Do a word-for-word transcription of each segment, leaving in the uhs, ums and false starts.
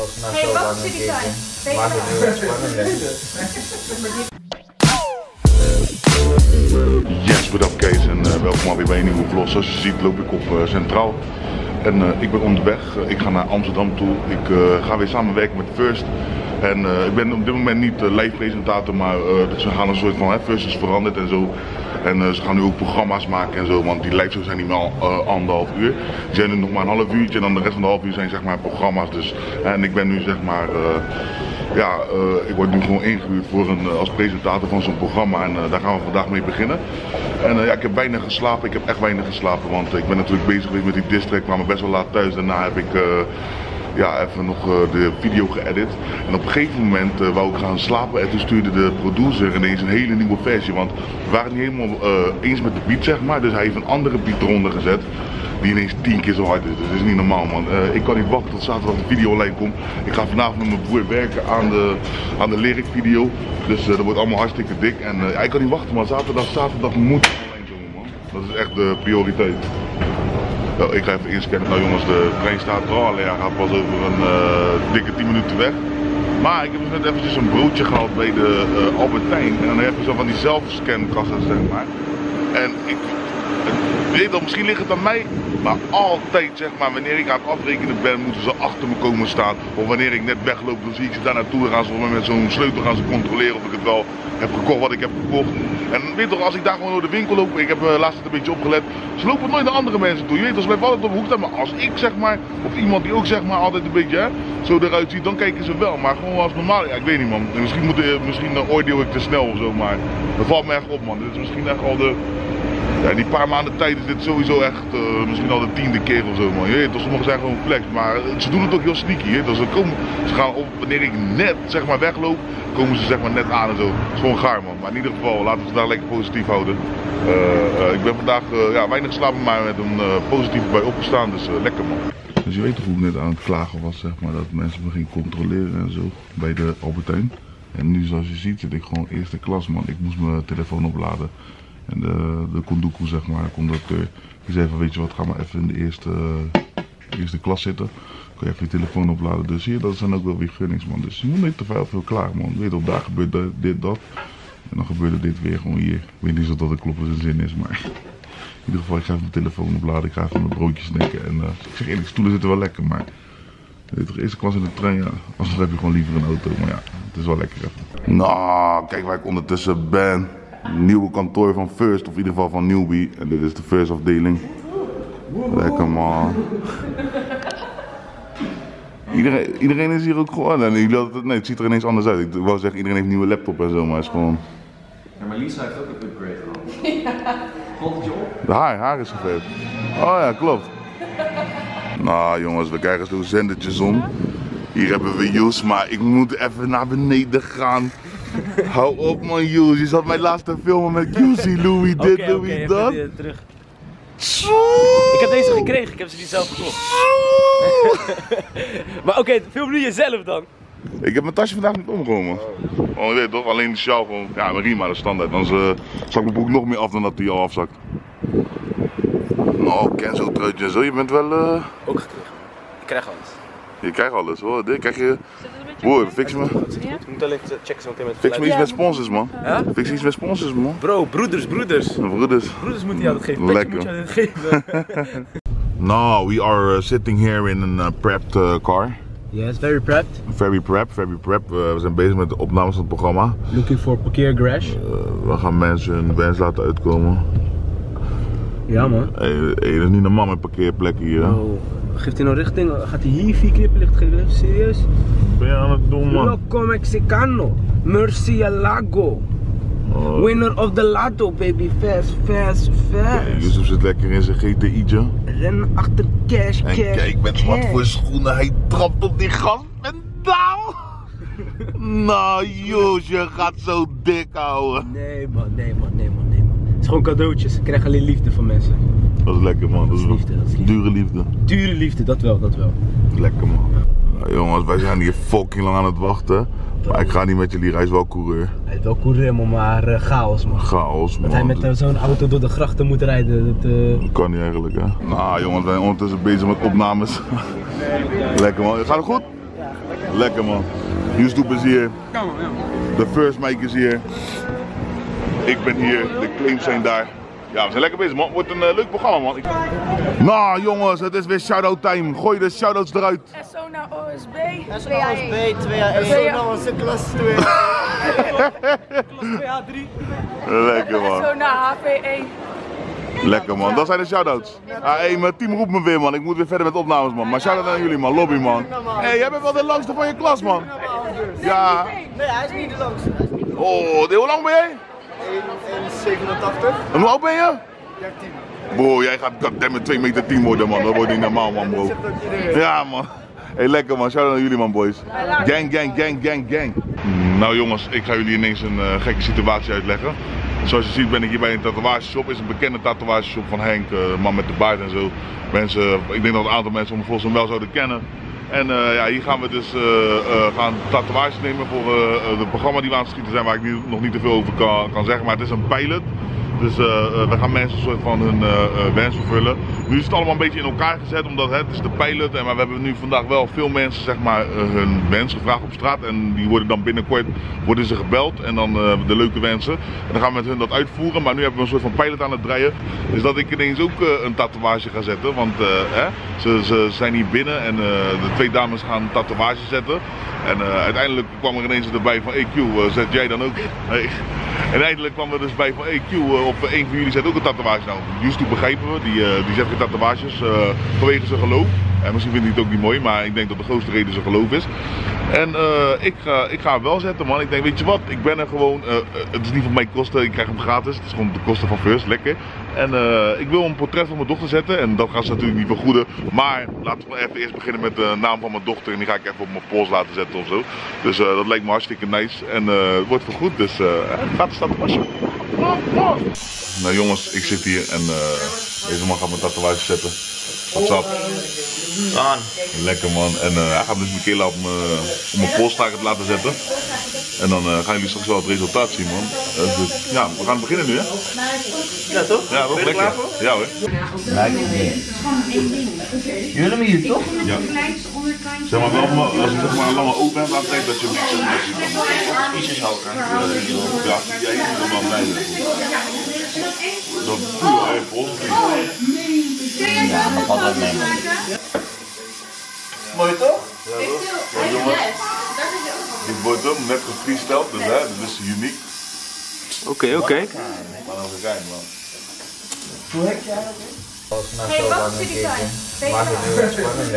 als na zo lang een keertje. Maakt het heel erg spannend, hè? Yes, what up Kees en uh, welkom alweer bij een nieuwe vlog. Zoals je ziet loop ik op uh, Centraal en uh, ik ben onderweg. Uh, ik ga naar Amsterdam toe. Ik uh, ga weer samenwerken met First. En uh, ik ben op dit moment niet uh, live presentator, maar uh, ze gaan een soort van, hè, First is veranderd en zo. En uh, ze gaan nu ook programma's maken en zo, want die live shows zijn niet meer al, uh, anderhalf uur. Die zijn nu nog maar een half uurtje en dan de rest van de half uur zijn zeg maar programma's. Dus, en ik ben nu zeg maar, uh, ja, uh, ik word nu gewoon ingehuurd voor een, uh, als presentator van zo'n programma en uh, daar gaan we vandaag mee beginnen. En uh, ja, ik heb weinig geslapen, ik heb echt weinig geslapen, want uh, ik ben natuurlijk bezig geweest met die district, kwam best wel laat thuis. Daarna heb ik uh, ja, even nog uh, de video geëdit. En op een gegeven moment uh, wou ik gaan slapen en toen stuurde de producer ineens een hele nieuwe versie. Want we waren niet helemaal uh, eens met de beat zeg maar, dus hij heeft een andere beat eronder gezet. Die ineens tien keer zo hard is, dus dat is niet normaal man. Uh, ik kan niet wachten tot zaterdag de video online komt. Ik ga vanavond met mijn broer werken aan de, aan de lyric video. Dus uh, dat wordt allemaal hartstikke dik. En uh, ja, ik kan niet wachten man, zaterdag, zaterdag moet online komen man. Dat is echt de prioriteit. Nou, ik ga even inscannen. Nou jongens, de trein staat er al. Alleen hij gaat pas over een uh, dikke tien minuten weg. Maar ik heb dus net eventjes een broodje gehaald bij de uh, Albertijn. En dan heb je zo van die zelfscankassa zeg maar. En ik... Weet je, misschien ligt het aan mij, maar altijd zeg maar, wanneer ik aan het afrekenen ben, moeten ze achter me komen staan. Of wanneer ik net wegloop, dan zie ik ze daar naartoe gaan. Ze met zo'n sleutel gaan ze controleren of ik het wel heb gekocht wat ik heb gekocht. En weet toch, als ik daar gewoon door de winkel loop, ik heb uh, laatst een beetje opgelet, ze lopen nooit naar andere mensen toe. Je weet, ze blijven altijd op de hoek staan, maar als ik zeg maar, of iemand die ook zeg maar altijd een beetje hè, zo eruit ziet, dan kijken ze wel. Maar gewoon als normaal, ja ik weet niet man, misschien, moet, uh, misschien uh, oordeel ik te snel of zo, maar dat valt me echt op man. Dit is misschien echt al de... Ja, die paar maanden tijd is dit sowieso echt uh, misschien al de tiende keer of zo man. Je weet toch, sommigen zijn gewoon flex, maar ze doen het ook heel sneaky. He? Dus ze, komen, ze gaan op, wanneer ik net zeg maar wegloop, komen ze zeg maar net aan en zo. Het is gewoon gaar man, maar in ieder geval laten we het daar lekker positief houden. Uh, uh, ik ben vandaag uh, ja, weinig geslapen, maar met een uh, positieve bij opgestaan, dus uh, lekker man. Dus je weet toch hoe ik net aan het klagen was zeg maar, dat mensen me gingen controleren en zo bij de Albertijn. En nu zoals je ziet zit ik gewoon eerste klas man, ik moest mijn telefoon opladen. En de, de conductor, zeg maar, de conducteur, die zei van weet je wat, ga maar even in de eerste, uh, eerste klas zitten. Kan je even je telefoon opladen. Dus zie je, dat zijn ook wel weer gunnings man. Dus je moet niet te veel, veel klagen man. Weet je, daar gebeurt dit, dat. En dan gebeurde dit weer gewoon hier. Ik weet niet of dat de kloppen zijn zin is, maar in ieder geval, ik ga even mijn telefoon opladen. Ik ga even mijn broodjes snacken. En uh, ik zeg eerlijk, stoelen zitten wel lekker, maar weet je, eerste klas in de trein, ja. Anders heb je gewoon liever een auto, maar ja, het is wel lekker even. Nou, kijk waar ik ondertussen ben. Nieuwe kantoor van First, of in ieder geval van Newbie. En dit is de First afdeling. Lekker man. Iedereen, iedereen is hier ook gewoon. En jullie hadden het, nee, het ziet er ineens anders uit. Ik wou zeggen, iedereen heeft een nieuwe laptop en zo, maar het is gewoon... Ja, maar Lisa heeft ook een upgrade gehad. Ja. Valt het je op? De haar, haar is geverfd. Oh ja, klopt. Nou jongens, we krijgen zo'n zendertjes om. Hier hebben we Joes, maar ik moet even naar beneden gaan. Hou op man Jules, je zat mij laatst te filmen met Juicy, Louis dit, okay, Louis okay, dat. Even terug. Ik heb deze gekregen, ik heb ze niet zelf gekocht. Maar oké, okay, film nu jezelf dan. Ik heb mijn tasje vandaag niet omgenomen. Oh, je weet toch, alleen de sjaal gewoon, ja mijn riem maar de standaard, dan uh, zak mijn broek nog meer af dan dat die al afzakt. Nou, ken zo'n truitje en zo, je bent wel... Uh... Ook gekregen, ik krijg alles. Je krijgt alles hoor, dit krijg je... Hoor, fix me. Je moet alleen checken zo meteen met fix me iets met sponsors man. Ja? Fix iets met sponsors man. Bro, broeders, broeders. Broeders. Broeders moeten jou dat geven, petje moet jou dat geven. Now we are uh, sitting here in een uh, prepped uh, car. Yes, very prepped. Very prepped, very prepped. Uh, we zijn bezig met de opnames van het programma. Looking for parkeergarage. Uh, we gaan mensen hun bands laten uitkomen. Ja man. Hey, hey, dat is niet normaal met parkeerplekken hier. Oh. Geeft hij nou richting? Gaat hij hier vier knipperlicht geven? Serieus? Ben je aan het doen man? Loco Mexicano, Murcielago. Oh. Winner of the Lotto baby, fast, fast, fast. Hey, Yusuf zit lekker in zijn G T I'tje. Rennen achter cash, en cash, kijk met cash. Wat voor schoenen hij trapt op die gaspedaal. Nou Joos, je gaat zo dik houden. Nee man, nee man, nee man, nee man. Het is gewoon cadeautjes, ik krijg alleen liefde van mensen. Dat is lekker man, dat is, dat is liefde, dat is liefde. Dure liefde. Dure liefde, dat wel, dat wel. Lekker man. Nou, jongens, wij zijn hier fucking lang aan het wachten. Maar ik ga niet met jullie, hij is wel coureur. Hij is wel coureur man, maar uh, chaos man. Chaos man. Dat hij met uh, zo'n auto door de grachten moet rijden. Dat, uh... dat kan niet eigenlijk hè. Nou jongens, wij zijn ondertussen bezig met opnames. Lekker man, gaat het goed? Ja, lekker. Lekker man. YouTube is hier. De First Mic is hier. Ik ben hier. De claims zijn daar. Ja, we zijn lekker bezig man. Wordt een uh, leuk programma man. Ik... Nou jongens, het is weer shout-out time. Gooi de shout-outs eruit. S O naar O S B. S O naar O S B, twee A één. S O naar onze klas twee. twee A drie. Lekker man. S O naar H P één. Lekker man, dat zijn de shout-outs. Ah, hey, mijn team roept me weer man, ik moet weer verder met opnames man. Maar shout-out aan jullie man, lobby man. Hé, hey, jij bent wel de langste van je klas man. Ja. Nee, hij is niet de langste. Oh, hoe lang ben jij? één zevenentachtig. En hoe oud ben je? dertien. Bro, jij gaat goddammit twee meter tien worden man, dat wordt niet normaal man bro. Ja man. Hey, lekker man, shout-out aan jullie man boys. Gang, gang, gang, gang, gang. Nou jongens, ik ga jullie ineens een uh, gekke situatie uitleggen. Zoals je ziet ben ik hier bij een tatoeageshop. Het is een bekende tatoeageshop van Henk, uh, man met de baard en zo. Mensen, ik denk dat een aantal mensen hem volgens hem wel zouden kennen. En uh, ja, hier gaan we dus uh, uh, gaan tatoeages nemen voor uh, het programma die we aan het schieten zijn, waar ik nu nog niet te veel over kan, kan zeggen. Maar het is een pilot. Dus uh, uh, we gaan mensen een soort van hun uh, uh, wens vervullen. Nu is het allemaal een beetje in elkaar gezet, omdat hè, het is de pilot. En maar we hebben nu vandaag wel veel mensen zeg maar, uh, hun wens gevraagd op straat. En die worden dan binnenkort worden ze gebeld. En dan uh, de leuke wensen. En dan gaan we met hun dat uitvoeren. Maar nu hebben we een soort van pilot aan het draaien. Dus dat ik ineens ook uh, een tatoeage ga zetten. Want uh, hè, ze, ze zijn hier binnen en uh, de twee dames gaan tatoeages zetten. En uh, uiteindelijk kwam er ineens erbij van hey Q, uh, zet jij dan ook? Hey. En eindelijk kwam er dus bij van hey Q, uh, of een van jullie zet ook een tatoeage. Nou, YouTube begrijpen we, die, uh, die zet geen tatoeages uh, vanwege zijn geloof. En misschien vindt hij het ook niet mooi, maar ik denk dat de grootste reden zijn geloof is. En uh, ik, ga, ik ga hem wel zetten man, ik denk weet je wat, ik ben er gewoon, uh, het is niet van mijn kosten, ik krijg hem gratis. Het is gewoon de kosten van First, lekker. En uh, ik wil een portret van mijn dochter zetten en dat gaat ze natuurlijk niet vergoeden. Maar laten we even eerst beginnen met de naam van mijn dochter en die ga ik even op mijn pols laten zetten of zo. Dus uh, dat lijkt me hartstikke nice en uh, het wordt vergoed, dus uh, gaat de tatoeage. Nou jongens, ik zit hier en uh, deze man gaat mijn tatoeage zetten. What's up? Aan. Lekker man. En uh, hij gaat dus Michaela op mijn pols laten zetten. En dan uh, gaan jullie straks wel het resultaat zien man. Uh, dus, ja, we gaan beginnen nu hè? Ja toch? Ja, toch lekker. Ja hoor. Jullie hebben hier toch? Ja. Zeg maar wel, maar als je zeg maar een lange open hebt, laat kijken dat je hem zeg maar ziet. Ietsjes hoger. Ja, jij moet er wel bij zijn. Dat doe je even vol. Ja, dat valt ook mee. Mooi toch? Ja, ja, jongens. Dit wordt hem net gefreesteld, dus hè, dit is uniek. Oké, okay, oké. Okay. Maar dan kijken man. Hoe heb jij dat? Hey, wat is die zijn? Maak het nu wat spannender.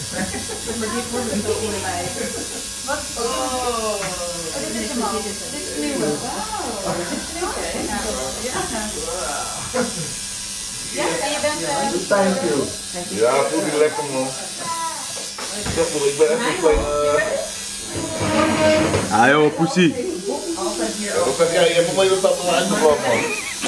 Wat? Oh, dit is hem al. Dit is nieuw. Ja, en je bent... Uh... Thank you. Ja, voel je lekker man. Zeg maar, ik ben echt een klein... Ah joh, poesie. Wat zeg jij? Je hebt alleen dat dat eruit gevallen man.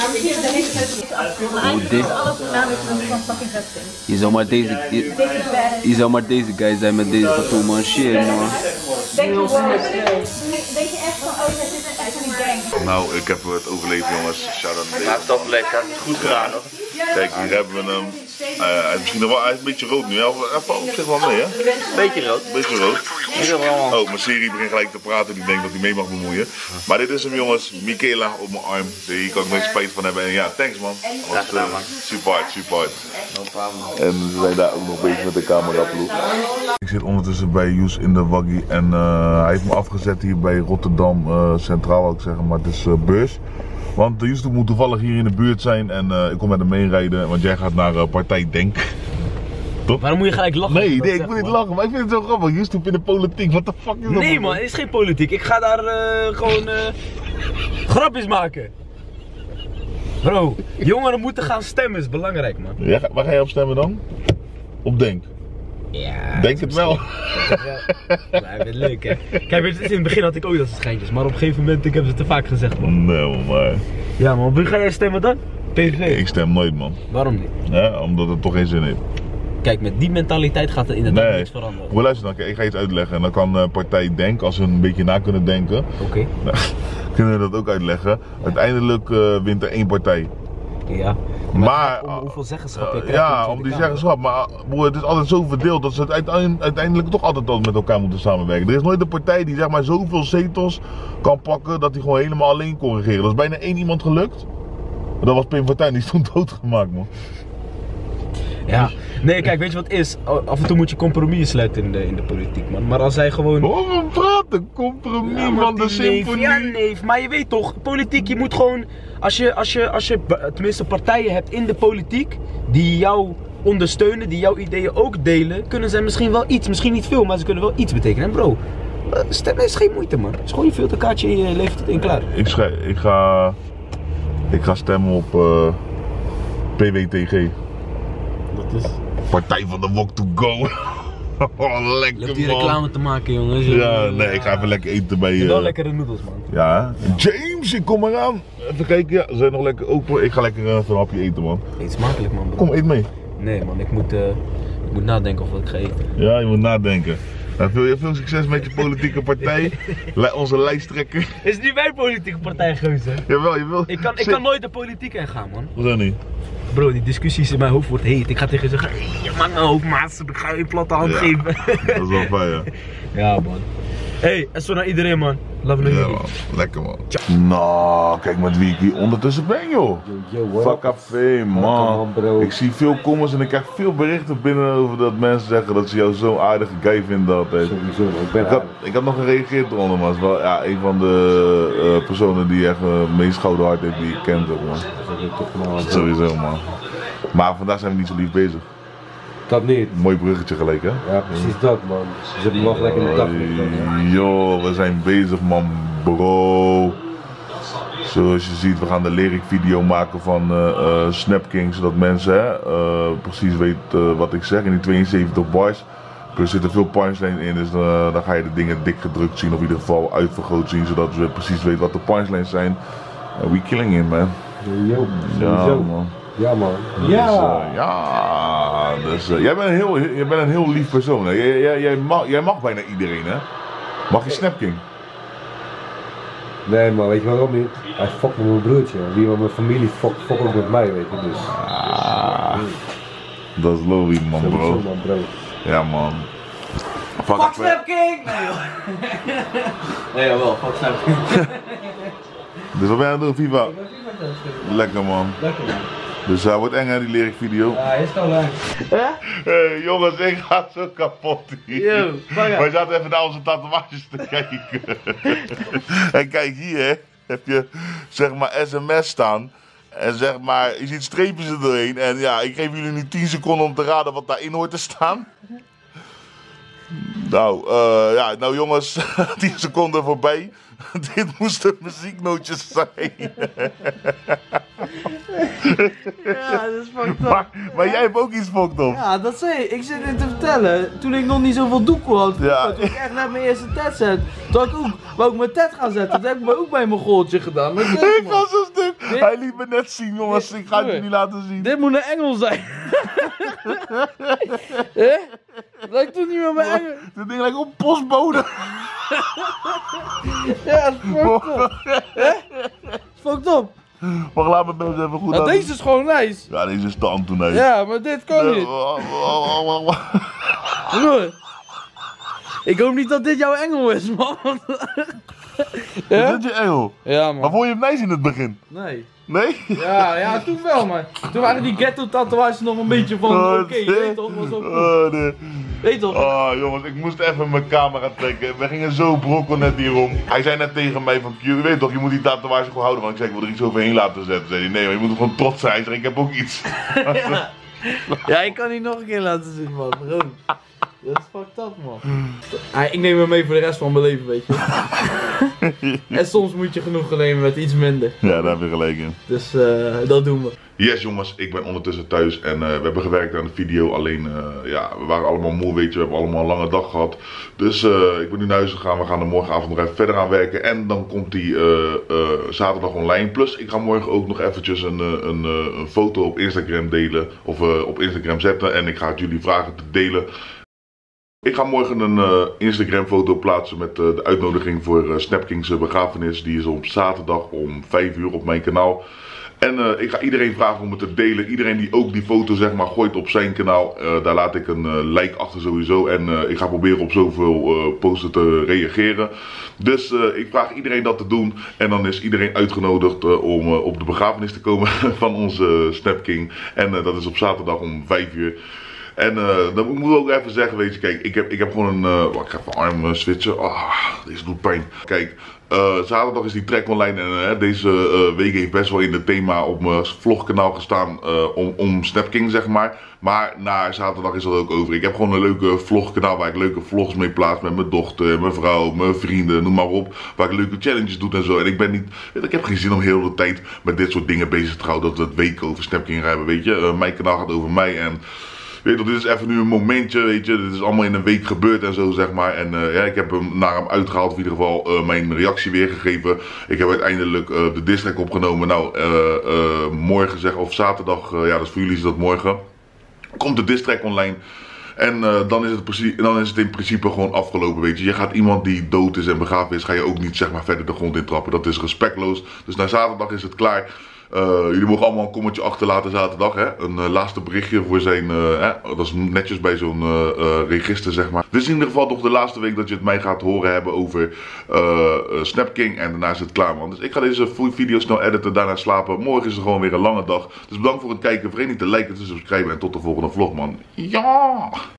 Je zou maar deze, je, je zou maar deze guy zijn met deze tattoo man, shit man. Denk je echt van, oh, dit is echt een gang. Nou, ik heb het overleefd jongens. Shout-out aan Ja, deze. toch lekker. Goed gedaan hoor. Kijk, hier hebben we hem. Uh, hij is misschien nog wel, hij is een beetje rood nu. Hij valt op zich wel mee hè? Beetje rood. Beetje rood. Ik wil wel. Oh, mijn serie begint gelijk te praten. Die denkt dat hij mee mag bemoeien. Maar dit is hem jongens. Michaela op mijn arm. Hier kan ik nooit spijt van hebben. En ja, thanks man. Dat was uh, super hard, super hard. En ze zijn daar ook nog bezig met de cameraploeg. Ik zit ondertussen bij Joes in de waggie. En uh, hij heeft me afgezet hier bij Rotterdam uh, Centraal, wou ik zeggen. Maar het is uh, beurs. Want de YouTube moet toevallig hier in de buurt zijn. En uh, ik kom met hem meerijden. Want jij gaat naar uh, Partij Denk. Top? Waarom moet je gelijk lachen? Nee, nee, ik wil niet lachen, maar ik vind het zo grappig. YouTube in de politiek, wat de fuck is dat? Nee man, het is geen politiek. Ik ga daar uh, gewoon uh, grapjes maken. Bro, jongeren moeten gaan stemmen, is belangrijk man. Ja, waar ga je op stemmen dan? Op Denk? Ja. Denk het wel. Ja, het leuk hè. Kijk, in het begin had ik ook dat schijntjes, maar op een gegeven moment ik heb ze te vaak gezegd man. Nee maar. Ja man, wie ga jij stemmen dan? P V V? Ik stem nooit man. Waarom niet? Ja, omdat het toch geen zin heeft. Kijk, met die mentaliteit gaat er inderdaad Nee. niks veranderen. Hoe luister dan, kijk, ik ga iets uitleggen en dan kan uh, Partij Denk, als ze een beetje na kunnen denken, Oké. okay. kunnen we dat ook uitleggen. Uiteindelijk uh, wint er één partij. Ja. Maar, om hoeveel zeggenschap je uh, krijgt. ja, om die zeggenschap. Maar broer, het is altijd zo verdeeld dat ze het uiteindelijk, uiteindelijk toch altijd al met elkaar moeten samenwerken. Er is nooit een partij die zeg maar zoveel zetels kan pakken dat hij gewoon helemaal alleen kon regeren. Dat is bijna één iemand gelukt. Dat was Pim Fortuyn, die stond doodgemaakt, man. Ja, nee, kijk, weet je wat het is? Af en toe moet je compromissen sluiten in de, in de politiek, man. Maar als hij gewoon... Oh, we praten, compromis ja, van de symfonie. Ja, nee, maar je weet toch, politiek, je moet gewoon... Als je, als je, als je tenminste partijen hebt in de politiek die jou ondersteunen, die jouw ideeën ook delen, kunnen zij misschien wel iets, misschien niet veel, maar ze kunnen wel iets betekenen. En bro, stemmen is geen moeite, man. Het is gewoon je filterkaartje en je levert het in klaar. Ik, schrijf, ik, ga, ik ga stemmen op uh, P W T G. Dat is? Partij van de Wok to Go. Oh, lekker man. Lukt die reclame te maken, jongens. Ja, nee, ik ga even lekker eten bij je. Uh... wel lekkere noedels, man. Ja, James, ik kom eraan. Even kijken, ja, ze zijn nog lekker open. Ik ga lekker uh, een hapje eten, man. Eet smakelijk, man. Bro. Kom, eet mee. Nee, man, ik moet, uh, ik moet nadenken of wat ik ga eten. Ja, je moet nadenken. Nou, veel, veel succes met je politieke partij. Onze lijsttrekker. Is niet mijn politieke partij, geuze. Jawel, je wil. Ik kan, ik kan nooit de politiek ingaan, man. Hoezo niet? Bro, die discussies in mijn hoofd wordt heet. Ik ga tegen je zeggen, je maakt mijn hoofd, maat. Ik ga je een platte hand ja, geven. Dat is wel fijn, ja. Ja, man. Hey, en zo naar iedereen, man. Love you. Ja, man. Lekker, man. Nou, kijk met wie ik hier ondertussen ben, joh. Fuck café, man. man ik zie veel comments en ik krijg veel berichten binnen over dat mensen zeggen dat ze jou zo'n aardige guy vinden altijd. Sowieso, man. Ik ben ik had, ik had nog gereageerd eronder, maar het is wel ja, een van de uh, personen die echt uh, meest gouden hart heeft die ik kent, ook, man. Sowieso, man. Maar vandaag zijn we niet zo lief bezig. Dat niet. Mooi bruggetje gelijk, hè? Ja, precies dat, man. Ze hebben nog lekker in de dag. Yo, we zijn bezig, man, bro. Zoals je ziet, we gaan de lyric video maken van uh, uh, Snapking, zodat mensen hè, uh, precies weten uh, wat ik zeg. In die tweeënzeventig bars. Er zitten veel punchlines in, dus uh, dan ga je de dingen dik gedrukt zien, of in ieder geval uitvergroot zien, zodat we precies weten wat de punchlines zijn. Uh, we killing it, man. Yo, ja, man. Ja, man. Dus, Ja! Uh, ja, dus uh, jij, bent een heel, jij bent een heel lief persoon, hè? Jij, jij, jij, mag, jij mag bijna iedereen, hè? Mag je Snapking? Nee, maar weet je waarom niet? Hij fokt met mijn broertje. Wie van mijn familie fokt fok ook met mij, weet je, dus. Ah, dat is logisch, man, bro. Sowieso, man, bro. Ja, man. Fuck, fuck Snapking! Nee, joh. Nee, jawel, fuck Snapking. Dus wat ben je aan het doen, FIFA? Lekker, man. Lekker, man. Dus hij uh, wordt eng, hè, die lyric video. Ja, hij is gewoon lang. Hé, hey, jongens, ik ga zo kapot hier. Yo, wij zaten even naar onze tatoeages te kijken. En kijk hier, hè, heb je zeg maar S M S staan. En zeg maar, je ziet streepjes er doorheen. En ja, ik geef jullie nu tien seconden om te raden wat daarin hoort te staan. Nou, uh, ja, nou jongens, tien seconden voorbij. Dit moesten muzieknootjes zijn. Ja, dat is fucked up. Maar, maar jij hebt ook iets fucked up. Ja, dat zei ik. Ik zit dit te vertellen. Toen ik nog niet zoveel doekoe had. Ja. Toen ik echt net mijn eerste tet zet. Toen ik ook, wou ik mijn tet gaan zetten. Dat heb ik me ook bij mijn goaltje gedaan. Maar dit, ik man. was zo stuk. Dit... Hij liet me net zien, jongens. Dit... Ik ga het jullie laten zien. Dit moet een engel zijn. Hé? Dat ik toen niet meer mijn engel... Dit ding lijkt op postbode. Ja, dat is fucked up. Hè? Dat is fucked up. Maar laat me mensen even goed Nou, aan. deze is gewoon nice. Ja, deze is te Antonie. Ja, maar dit kan niet. Broer. Ik hoop niet dat dit jouw engel is, man. Is dit je engel? Ja, man. Maar vond je hem nice in het begin? Nee. Nee? Ja, ja, toen wel, man. Toen waren die ghetto tatoeages nog een beetje van, oké, okay, je weet toch, was ook goed. Oh, nee. Weet toch? Oh, jongens, ik moest even mijn camera trekken. We gingen zo brokkel net hierom. Hij zei net tegen mij van, je weet toch, je moet die tatoeage gewoon houden. Want ik zei, ik wil er iets overheen laten zetten. Zei hij, nee, maar je moet er gewoon trots zijn. Hij zei, ik heb ook iets. Ja. Ja, ik kan die nog een keer laten zien, man. Bro. Dat is fucked up, man. Ah, ik neem hem mee voor de rest van mijn leven, weet je. En soms moet je genoegen nemen met iets minder. Ja, daar heb je gelijk in. Dus uh, dat doen we. Yes jongens, ik ben ondertussen thuis en uh, we hebben gewerkt aan de video. Alleen, uh, ja, we waren allemaal moe, weet je. We hebben allemaal een lange dag gehad. Dus uh, ik ben nu naar huis gegaan. We gaan er morgenavond nog even verder aan werken. En dan komt die uh, uh, zaterdag online. Plus, ik ga morgen ook nog eventjes een, een, een, een foto op Instagram delen. Of uh, op Instagram zetten. En ik ga het jullie vragen te delen. Ik ga morgen een uh, Instagram foto plaatsen met uh, de uitnodiging voor uh, Snapking's begrafenis. Die is op zaterdag om vijf uur op mijn kanaal. En uh, ik ga iedereen vragen om het te delen. Iedereen die ook die foto zeg maar gooit op zijn kanaal, uh, daar laat ik een uh, like achter sowieso. En uh, ik ga proberen op zoveel uh, posten te reageren. Dus uh, ik vraag iedereen dat te doen. En dan is iedereen uitgenodigd uh, om uh, op de begrafenis te komen van onze Snap King. En uh, dat is op zaterdag om vijf uur. En uh, dan moet ik ook even zeggen, weet je, kijk, ik heb, ik heb gewoon een, uh, wacht, ik ga even arm uh, switchen. Ah, deze doet pijn. Kijk, uh, zaterdag is die track online en uh, deze uh, week heeft best wel in het thema op mijn vlogkanaal gestaan uh, om, om Snap King, zeg maar. Maar na zaterdag is dat ook over. Ik heb gewoon een leuke vlogkanaal waar ik leuke vlogs mee plaats met mijn dochter, mijn vrouw, mijn vrienden, noem maar op. Waar ik leuke challenges doe en zo. En ik ben niet, ik heb geen zin om heel de tijd met dit soort dingen bezig te houden. Dat we het weken over Snap King hebben, weet je. Uh, mijn kanaal gaat over mij en... Weet je, dit is even nu een momentje, weet je, dit is allemaal in een week gebeurd en zo, zeg maar. En uh, ja, ik heb hem naar hem uitgehaald, of in ieder geval uh, mijn reactie weergegeven. Ik heb uiteindelijk uh, de diss track opgenomen. Nou, uh, uh, morgen zeg, of zaterdag, uh, ja, dus voor jullie is dat morgen, komt de diss track online. En uh, dan, is het dan is het in principe gewoon afgelopen, weet je. Je gaat iemand die dood is en begraven is, ga je ook niet, zeg maar, verder de grond in trappen. Dat is respectloos. Dus na zaterdag is het klaar. Uh, jullie mogen allemaal een commentje achterlaten zaterdag, hè? Een uh, laatste berichtje voor zijn, uh, hè? Dat is netjes bij zo'n uh, uh, register, zeg maar. Dit is in ieder geval nog de laatste week dat je het mij gaat horen hebben over uh, uh, Snap King. En daarna is het klaar, man. Dus ik ga deze video snel editen, daarna slapen. Morgen is er gewoon weer een lange dag. Dus bedankt voor het kijken. Vergeet niet te liken, te subscriben en tot de volgende vlog, man. Ja!